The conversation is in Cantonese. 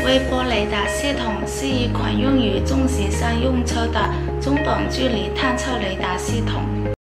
微波雷达系统是一款用于重型商用车的中短距离探测雷达系统。